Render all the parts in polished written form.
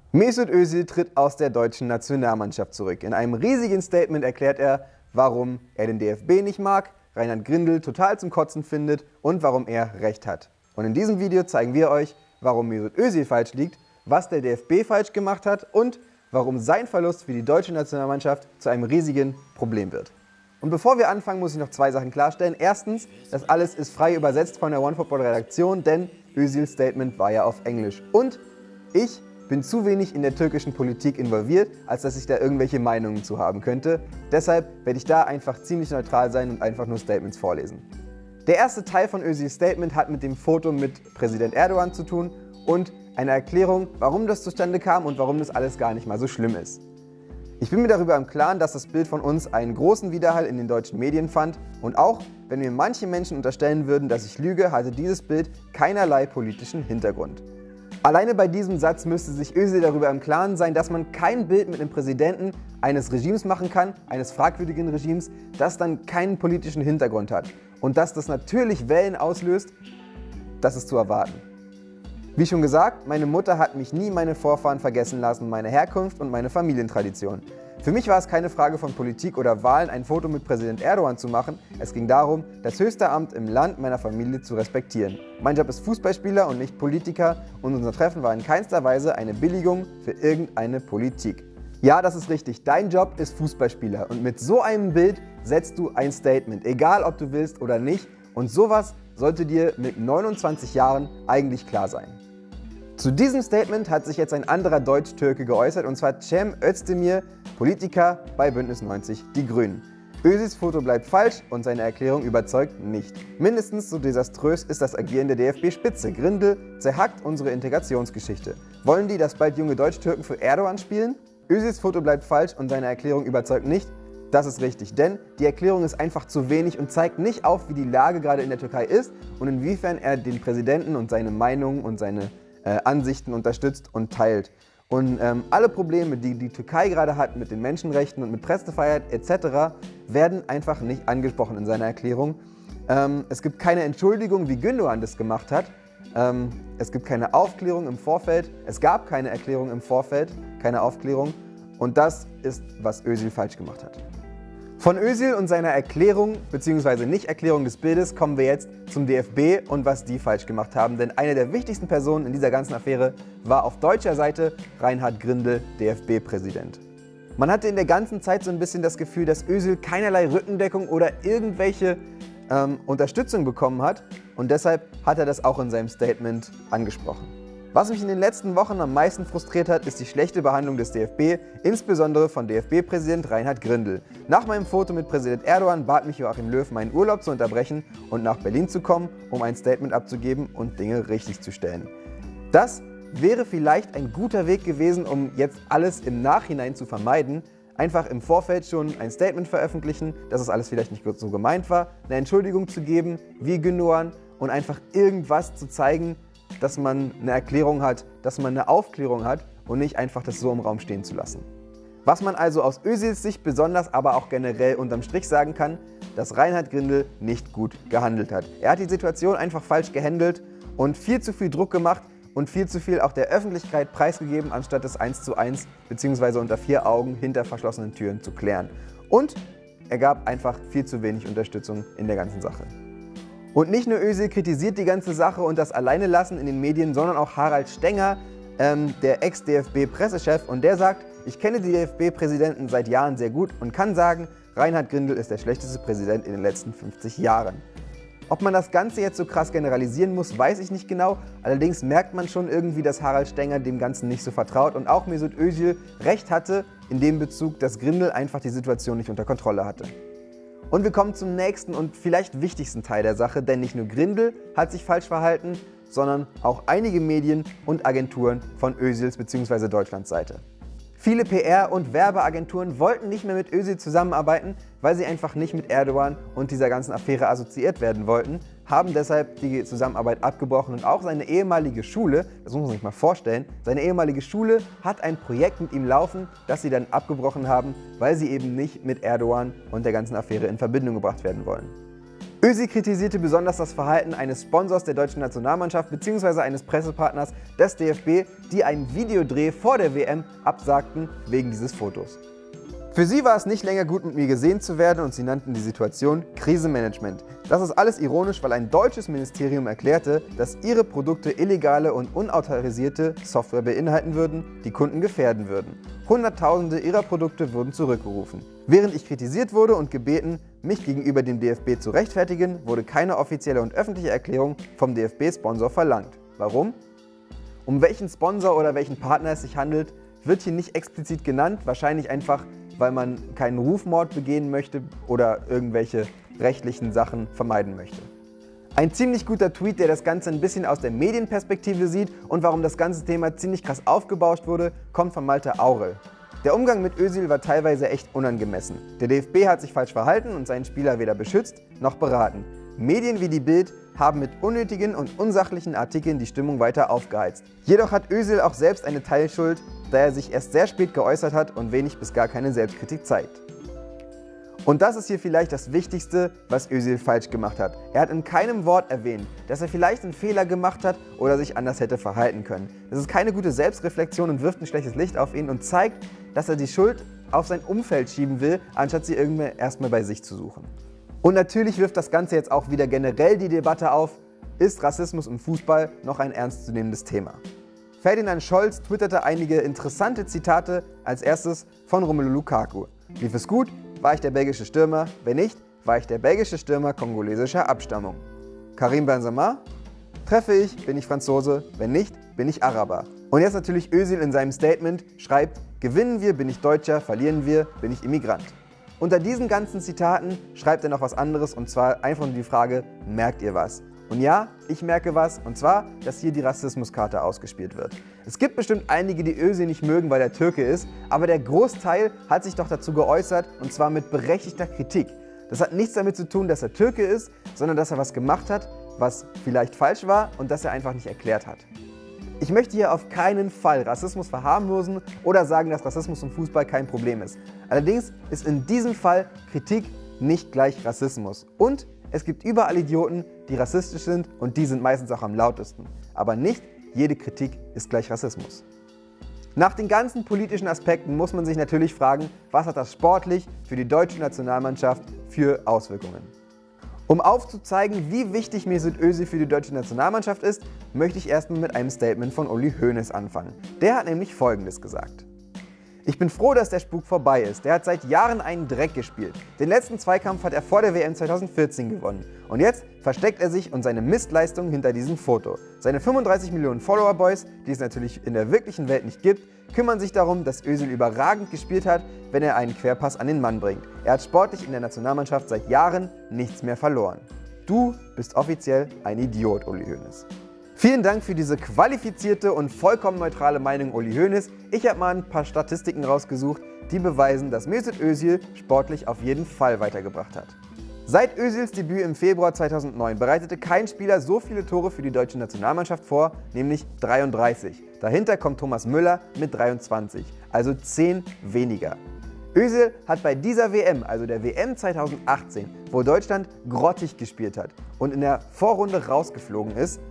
Mesut Özil tritt aus der deutschen Nationalmannschaft zurück. In einem riesigen Statement erklärt er, warum er den DFB nicht mag, Reinhard Grindel total zum Kotzen findet und warum er Recht hat. Und in diesem Video zeigen wir euch, warum Mesut Özil falsch liegt, was der DFB falsch gemacht hat und warum sein Verlust für die deutsche Nationalmannschaft zu einem riesigen Problem wird. Und bevor wir anfangen, muss ich noch zwei Sachen klarstellen. Erstens, das alles ist frei übersetzt von der OneFootball-Redaktion, denn Özils Statement war ja auf Englisch. Und ich bin zu wenig in der türkischen Politik involviert, als dass ich da irgendwelche Meinungen zu haben könnte. Deshalb werde ich da einfach ziemlich neutral sein und einfach nur Statements vorlesen. Der erste Teil von Özils Statement hat mit dem Foto mit Präsident Erdogan zu tun und eine Erklärung, warum das zustande kam und warum das alles gar nicht mal so schlimm ist. Ich bin mir darüber im Klaren, dass das Bild von uns einen großen Widerhall in den deutschen Medien fand und auch wenn mir manche Menschen unterstellen würden, dass ich lüge, hatte dieses Bild keinerlei politischen Hintergrund. Alleine bei diesem Satz müsste sich Özil darüber im Klaren sein, dass man kein Bild mit einem Präsidenten eines Regimes machen kann, eines fragwürdigen Regimes, das dann keinen politischen Hintergrund hat. Und dass das natürlich Wellen auslöst, das ist zu erwarten. Wie schon gesagt, meine Mutter hat mich nie meine Vorfahren vergessen lassen, meine Herkunft und meine Familientradition. Für mich war es keine Frage von Politik oder Wahlen, ein Foto mit Präsident Erdogan zu machen. Es ging darum, das höchste Amt im Land meiner Familie zu respektieren. Mein Job ist Fußballspieler und nicht Politiker und unser Treffen war in keinster Weise eine Billigung für irgendeine Politik. Ja, das ist richtig, dein Job ist Fußballspieler und mit so einem Bild setzt du ein Statement, egal ob du willst oder nicht. Und sowas sollte dir mit 29 Jahren eigentlich klar sein. Zu diesem Statement hat sich jetzt ein anderer Deutsch-Türke geäußert, und zwar Cem Özdemir, Politiker bei Bündnis 90 Die Grünen. Özils Foto bleibt falsch und seine Erklärung überzeugt nicht. Mindestens so desaströs ist das Agieren der DFB-Spitze. Grindel zerhackt unsere Integrationsgeschichte. Wollen die, dass bald junge Deutsch-Türken für Erdogan spielen? Özils Foto bleibt falsch und seine Erklärung überzeugt nicht. Das ist richtig, denn die Erklärung ist einfach zu wenig und zeigt nicht auf, wie die Lage gerade in der Türkei ist und inwiefern er den Präsidenten und seine Meinungen und seine Ansichten unterstützt und teilt. Und alle Probleme, die die Türkei gerade hat mit den Menschenrechten und mit Pressefreiheit etc., werden einfach nicht angesprochen in seiner Erklärung. Es gibt keine Entschuldigung, wie Gündoğan das gemacht hat. Es gibt keine Aufklärung im Vorfeld. Es gab keine Erklärung im Vorfeld, keine Aufklärung. Und das ist, was Özil falsch gemacht hat. Von Özil und seiner Erklärung bzw. Nicht-Erklärung des Bildes kommen wir jetzt zum DFB und was die falsch gemacht haben. Denn eine der wichtigsten Personen in dieser ganzen Affäre war auf deutscher Seite Reinhard Grindel, DFB-Präsident. Man hatte in der ganzen Zeit so ein bisschen das Gefühl, dass Özil keinerlei Rückendeckung oder irgendwelche Unterstützung bekommen hat. Und deshalb hat er das auch in seinem Statement angesprochen. Was mich in den letzten Wochen am meisten frustriert hat, ist die schlechte Behandlung des DFB, insbesondere von DFB-Präsident Reinhard Grindel. Nach meinem Foto mit Präsident Erdogan bat mich Joachim Löw, meinen Urlaub zu unterbrechen und nach Berlin zu kommen, um ein Statement abzugeben und Dinge richtig zu stellen. Das wäre vielleicht ein guter Weg gewesen, um jetzt alles im Nachhinein zu vermeiden. Einfach im Vorfeld schon ein Statement veröffentlichen, dass es alles vielleicht nicht so gemeint war, eine Entschuldigung zu geben, wie Gündoğan, und einfach irgendwas zu zeigen, dass man eine Erklärung hat, dass man eine Aufklärung hat und nicht einfach das so im Raum stehen zu lassen. Was man also aus Özils Sicht besonders, aber auch generell unterm Strich sagen kann, dass Reinhard Grindel nicht gut gehandelt hat. Er hat die Situation einfach falsch gehandelt und viel zu viel Druck gemacht und viel zu viel auch der Öffentlichkeit preisgegeben, anstatt es 1:1 bzw. unter 4 Augen hinter verschlossenen Türen zu klären. Und er gab einfach viel zu wenig Unterstützung in der ganzen Sache. Und nicht nur Özil kritisiert die ganze Sache und das Alleinelassen in den Medien, sondern auch Harald Stenger, der Ex-DFB-Pressechef, und der sagt, ich kenne die DFB-Präsidenten seit Jahren sehr gut und kann sagen, Reinhard Grindel ist der schlechteste Präsident in den letzten 50 Jahren. Ob man das Ganze jetzt so krass generalisieren muss, weiß ich nicht genau, allerdings merkt man schon irgendwie, dass Harald Stenger dem Ganzen nicht so vertraut und auch Mesut Özil recht hatte in dem Bezug, dass Grindel einfach die Situation nicht unter Kontrolle hatte. Und wir kommen zum nächsten und vielleicht wichtigsten Teil der Sache, denn nicht nur Grindel hat sich falsch verhalten, sondern auch einige Medien und Agenturen von Özils bzw. Deutschlands Seite. Viele PR- und Werbeagenturen wollten nicht mehr mit Özil zusammenarbeiten, weil sie einfach nicht mit Erdogan und dieser ganzen Affäre assoziiert werden wollten, haben deshalb die Zusammenarbeit abgebrochen und auch seine ehemalige Schule, das muss man sich mal vorstellen, seine ehemalige Schule hat ein Projekt mit ihm laufen, das sie dann abgebrochen haben, weil sie eben nicht mit Erdogan und der ganzen Affäre in Verbindung gebracht werden wollen. Özil kritisierte besonders das Verhalten eines Sponsors der deutschen Nationalmannschaft bzw. eines Pressepartners des DFB, die einen Videodreh vor der WM absagten wegen dieses Fotos. Für sie war es nicht länger gut, mit mir gesehen zu werden, und sie nannten die Situation Krisenmanagement. Das ist alles ironisch, weil ein deutsches Ministerium erklärte, dass ihre Produkte illegale und unautorisierte Software beinhalten würden, die Kunden gefährden würden. Hunderttausende ihrer Produkte wurden zurückgerufen. Während ich kritisiert wurde und gebeten, mich gegenüber dem DFB zu rechtfertigen, wurde keine offizielle und öffentliche Erklärung vom DFB-Sponsor verlangt. Warum? Um welchen Sponsor oder welchen Partner es sich handelt, wird hier nicht explizit genannt, wahrscheinlich einfach, weil man keinen Rufmord begehen möchte oder irgendwelche rechtlichen Sachen vermeiden möchte. Ein ziemlich guter Tweet, der das Ganze ein bisschen aus der Medienperspektive sieht und warum das ganze Thema ziemlich krass aufgebauscht wurde, kommt von Malte Aurel. Der Umgang mit Özil war teilweise echt unangemessen. Der DFB hat sich falsch verhalten und seinen Spieler weder beschützt noch beraten. Medien wie die Bild haben mit unnötigen und unsachlichen Artikeln die Stimmung weiter aufgeheizt. Jedoch hat Özil auch selbst eine Teilschuld, da er sich erst sehr spät geäußert hat und wenig bis gar keine Selbstkritik zeigt. Und das ist hier vielleicht das Wichtigste, was Özil falsch gemacht hat. Er hat in keinem Wort erwähnt, dass er vielleicht einen Fehler gemacht hat oder sich anders hätte verhalten können. Das ist keine gute Selbstreflexion und wirft ein schlechtes Licht auf ihn und zeigt, dass er die Schuld auf sein Umfeld schieben will, anstatt sie irgendwann erstmal bei sich zu suchen. Und natürlich wirft das Ganze jetzt auch wieder generell die Debatte auf, ist Rassismus im Fußball noch ein ernstzunehmendes Thema? Ferdinand Scholz twitterte einige interessante Zitate, als erstes von Romelu Lukaku. Lief es gut, war ich der belgische Stürmer, wenn nicht, war ich der belgische Stürmer kongolesischer Abstammung. Karim Benzema, treffe ich, bin ich Franzose, wenn nicht, bin ich Araber. Und jetzt natürlich Özil in seinem Statement schreibt, gewinnen wir, bin ich Deutscher, verlieren wir, bin ich Immigrant. Unter diesen ganzen Zitaten schreibt er noch was anderes, und zwar einfach nur die Frage, merkt ihr was? Und ja, ich merke was, und zwar, dass hier die Rassismuskarte ausgespielt wird. Es gibt bestimmt einige, die Özil nicht mögen, weil er Türke ist, aber der Großteil hat sich doch dazu geäußert, und zwar mit berechtigter Kritik. Das hat nichts damit zu tun, dass er Türke ist, sondern dass er was gemacht hat, was vielleicht falsch war und das er einfach nicht erklärt hat. Ich möchte hier auf keinen Fall Rassismus verharmlosen oder sagen, dass Rassismus im Fußball kein Problem ist. Allerdings ist in diesem Fall Kritik nicht gleich Rassismus. Und es gibt überall Idioten, die rassistisch sind, und die sind meistens auch am lautesten. Aber nicht jede Kritik ist gleich Rassismus. Nach den ganzen politischen Aspekten muss man sich natürlich fragen, was hat das sportlich für die deutsche Nationalmannschaft für Auswirkungen? Um aufzuzeigen, wie wichtig Mesut Özil für die deutsche Nationalmannschaft ist, möchte ich erstmal mit einem Statement von Uli Hoeneß anfangen. Der hat nämlich Folgendes gesagt. Ich bin froh, dass der Spuk vorbei ist. Der hat seit Jahren einen Dreck gespielt. Den letzten Zweikampf hat er vor der WM 2014 gewonnen. Und jetzt versteckt er sich und seine Mistleistung hinter diesem Foto. Seine 35 Millionen Follower-Boys, die es natürlich in der wirklichen Welt nicht gibt, kümmern sich darum, dass Özil überragend gespielt hat, wenn er einen Querpass an den Mann bringt. Er hat sportlich in der Nationalmannschaft seit Jahren nichts mehr verloren. Du bist offiziell ein Idiot, Uli Hoeneß. Vielen Dank für diese qualifizierte und vollkommen neutrale Meinung, Uli Hoeneß. Ich habe mal ein paar Statistiken rausgesucht, die beweisen, dass Mesut Özil sportlich auf jeden Fall weitergebracht hat. Seit Özils Debüt im Februar 2009 bereitete kein Spieler so viele Tore für die deutsche Nationalmannschaft vor, nämlich 33. Dahinter kommt Thomas Müller mit 23, also 10 weniger. Özil hat bei dieser WM, also der WM 2018, wo Deutschland grottig gespielt hat und in der Vorrunde rausgeflogen ist,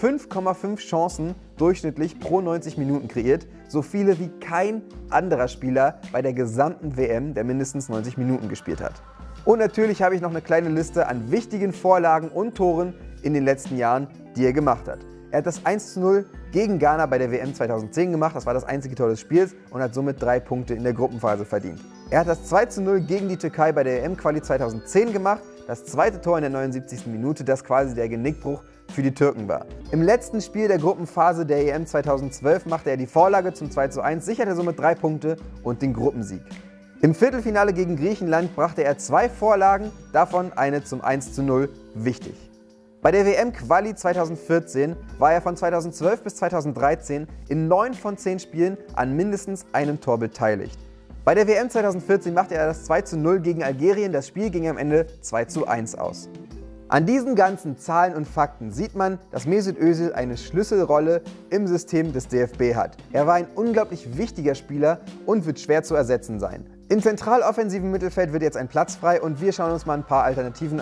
5,5 Chancen durchschnittlich pro 90 Minuten kreiert, so viele wie kein anderer Spieler bei der gesamten WM, der mindestens 90 Minuten gespielt hat. Und natürlich habe ich noch eine kleine Liste an wichtigen Vorlagen und Toren in den letzten Jahren, die er gemacht hat. Er hat das 1:0 gegen Ghana bei der WM 2010 gemacht, das war das einzige Tor des Spiels, und hat somit 3 Punkte in der Gruppenphase verdient. Er hat das 2:0 gegen die Türkei bei der EM-Quali 2010 gemacht, das zweite Tor in der 79. Minute, das quasi der Genickbruch für die Türken war. Im letzten Spiel der Gruppenphase der EM 2012 machte er die Vorlage zum 2:1, sicherte somit 3 Punkte und den Gruppensieg. Im Viertelfinale gegen Griechenland brachte er 2 Vorlagen, davon eine zum 1:0 wichtig. Bei der WM-Quali 2014 war er von 2012 bis 2013 in 9 von 10 Spielen an mindestens einem Tor beteiligt. Bei der WM 2014 machte er das 2:0 gegen Algerien, das Spiel ging am Ende 2:1 aus. An diesen ganzen Zahlen und Fakten sieht man, dass Mesut Özil eine Schlüsselrolle im System des DFB hat. Er war ein unglaublich wichtiger Spieler und wird schwer zu ersetzen sein. Im zentraloffensiven Mittelfeld wird jetzt ein Platz frei und wir schauen uns mal ein paar Alternativen an,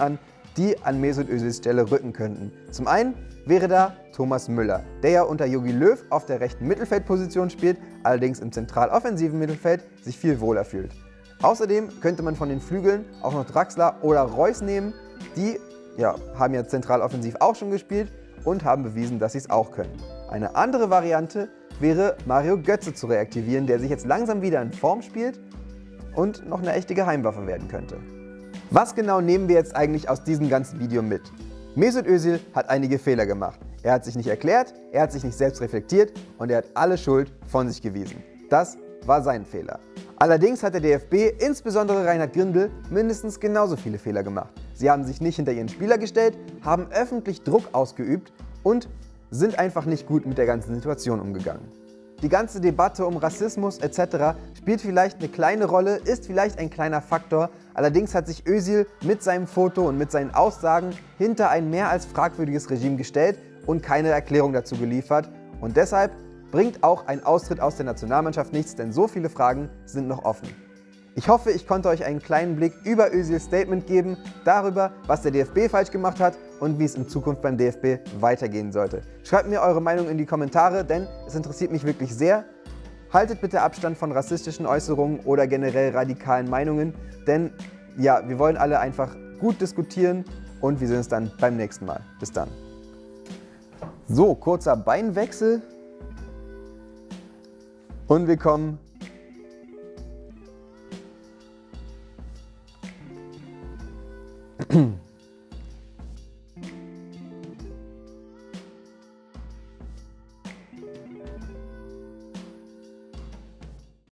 die an Mesut Özils Stelle rücken könnten. Zum einen wäre da Thomas Müller, der ja unter Jogi Löw auf der rechten Mittelfeldposition spielt, allerdings im zentral-offensiven Mittelfeld sich viel wohler fühlt. Außerdem könnte man von den Flügeln auch noch Draxler oder Reus nehmen, die haben ja zentral-offensiv auch schon gespielt und haben bewiesen, dass sie es auch können. Eine andere Variante wäre Mario Götze zu reaktivieren, der sich jetzt langsam wieder in Form spielt und noch eine echte Geheimwaffe werden könnte. Was genau nehmen wir jetzt eigentlich aus diesem ganzen Video mit? Mesut Özil hat einige Fehler gemacht. Er hat sich nicht erklärt, er hat sich nicht selbst reflektiert und er hat alle Schuld von sich gewiesen. Das war sein Fehler. Allerdings hat der DFB, insbesondere Reinhard Grindel, mindestens genauso viele Fehler gemacht. Sie haben sich nicht hinter ihren Spieler gestellt, haben öffentlich Druck ausgeübt und sind einfach nicht gut mit der ganzen Situation umgegangen. Die ganze Debatte um Rassismus etc. spielt vielleicht eine kleine Rolle, ist vielleicht ein kleiner Faktor, allerdings hat sich Özil mit seinem Foto und mit seinen Aussagen hinter ein mehr als fragwürdiges Regime gestellt und keine Erklärung dazu geliefert und deshalb bringt auch ein Austritt aus der Nationalmannschaft nichts, denn so viele Fragen sind noch offen. Ich hoffe, ich konnte euch einen kleinen Blick über Özils Statement geben, darüber, was der DFB falsch gemacht hat und wie es in Zukunft beim DFB weitergehen sollte. Schreibt mir eure Meinung in die Kommentare, denn es interessiert mich wirklich sehr. Haltet bitte Abstand von rassistischen Äußerungen oder generell radikalen Meinungen, denn ja, wir wollen alle einfach gut diskutieren und wir sehen uns dann beim nächsten Mal. Bis dann. So, kurzer Beinwechsel und wir kommen